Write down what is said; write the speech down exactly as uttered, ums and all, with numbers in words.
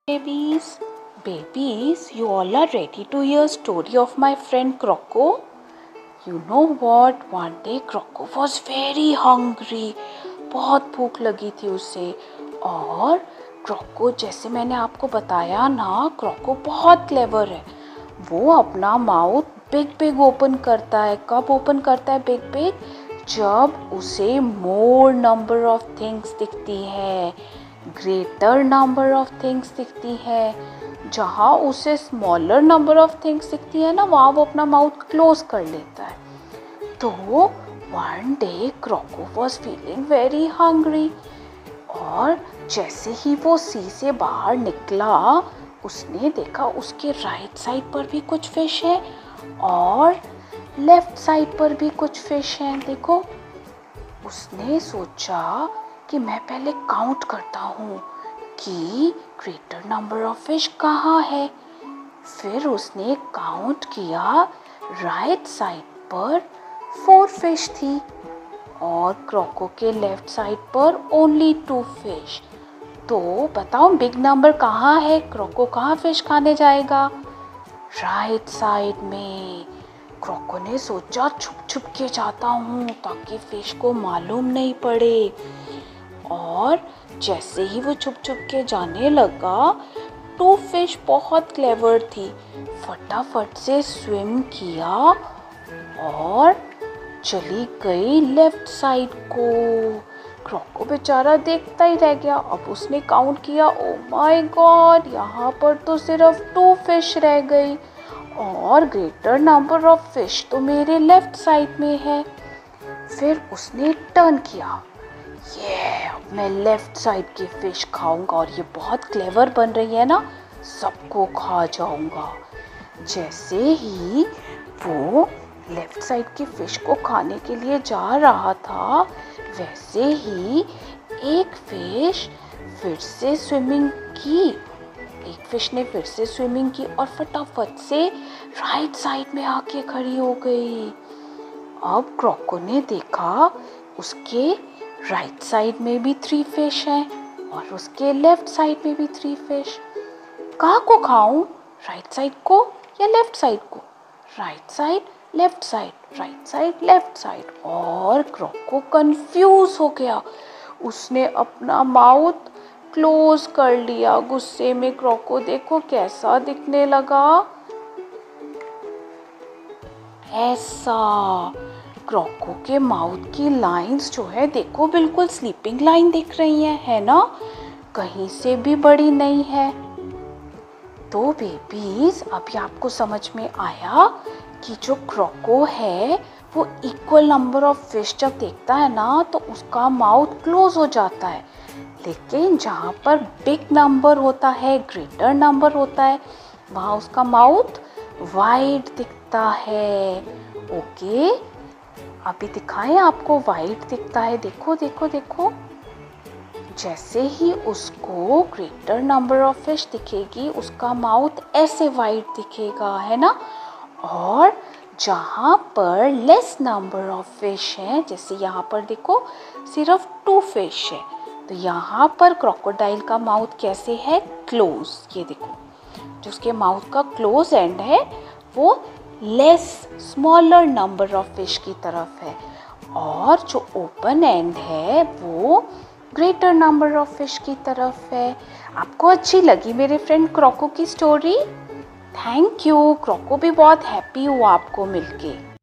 Babies, babies, you all are ready to hear story of my friend Croco? You know what? One day Croco was very hungry. बहुत भूख लगी थी उसे। और क्रोको, जैसे मैंने आपको बताया ना, क्रोको बहुत क्लेवर है। वो अपना माउथ बिग बिग ओपन करता है। कब ओपन करता है बिग बिग? जब उसे मोर नंबर ऑफ थिंग्स दिखती है, ग्रेटर नंबर ऑफ थिंग्स दिखती है। जहाँ उसे स्मॉलर नंबर ऑफ थिंग्स दिखती है ना, वहाँ वो अपना माउथ क्लोज कर लेता है। तो one day croco was feeling very hungry, और जैसे ही वो सी से बाहर निकला, उसने देखा उसके राइट साइड पर भी कुछ फिश है और लेफ्ट साइड पर भी कुछ फिश हैं। देखो, उसने सोचा कि मैं पहले काउंट करता हूँ कि ग्रेटर नंबर ऑफ फिश कहाँ है। फिर उसने काउंट किया, राइट साइड पर फोर फिश थी और क्रोको के लेफ्ट साइड पर ओनली टू फिश। तो बताओ बिग नंबर कहाँ है? क्रोको कहाँ फिश खाने जाएगा? राइट साइड में। क्रोको ने सोचा छुप छुप के जाता हूँ ताकि फिश को मालूम नहीं पड़े। और जैसे ही वो छुप छुप के जाने लगा, टू फिश बहुत क्लेवर थी, फटाफट से स्विम किया और चली गई लेफ्ट साइड को। क्रोको बेचारा देखता ही रह गया। अब उसने काउंट किया, ओ माय गॉड, यहाँ पर तो सिर्फ टू फिश रह गई और ग्रेटर नंबर ऑफ फिश तो मेरे लेफ्ट साइड में है। फिर उसने टर्न किया, ये अब मैं लेफ्ट साइड की फिश खाऊंगा और ये बहुत क्लेवर बन रही है ना, सबको खा जाऊंगा। जैसे ही वो लेफ्ट साइड की फिश को खाने के लिए जा रहा था, वैसे ही एक फिश फिर से स्विमिंग की। एक फिश ने फिर से स्विमिंग की और फटाफट से राइट साइड में आके खड़ी हो गई। अब क्रोको ने देखा उसके राइट साइड में भी थ्री फिश हैं और उसके लेफ्ट साइड में भी थ्री फिश। कहाँ को खाऊं? राइट साइड को या लेफ्ट साइड को? Right side, left side, right side, left side. और क्रोको कंफ्यूज हो गया। उसने अपना माउथ क्लोज कर लिया। गुस्से में क्रोको देखो कैसा दिखने लगा, ऐसा। क्रोको के माउथ की लाइंस जो है, देखो बिल्कुल स्लीपिंग लाइन दिख रही है, है ना? कहीं से भी बड़ी नहीं है। तो बेबीज, अभी आपको समझ में आया कि जो क्रोको है वो इक्वल नंबर ऑफ फिश जब देखता है ना, तो उसका माउथ क्लोज हो जाता है। लेकिन जहाँ पर बिग नंबर होता है, ग्रेटर नंबर होता है, वहाँ उसका माउथ वाइड दिखता है। ओके, अभी दिखाएं आपको, वाइड दिखता है। देखो देखो देखो, जैसे ही उसको ग्रेटर नंबर ऑफ फिश दिखेगी, उसका माउथ ऐसे वाइड दिखेगा, है ना? और जहाँ पर लेस नंबर ऑफ फिश हैं, जैसे यहाँ पर देखो सिर्फ टू फिश है, तो यहाँ पर क्रोकोडाइल का माउथ कैसे है? क्लोज। ये देखो, जो उसके माउथ का क्लोज एंड है वो less smaller number of fish की तरफ है, और जो ओपन एंड है वो ग्रेटर नंबर ऑफ फिश की तरफ है। आपको अच्छी लगी मेरे फ्रेंड क्रोको की स्टोरी? Thank you. क्रोको भी बहुत हैप्पी हुआ आपको मिलके।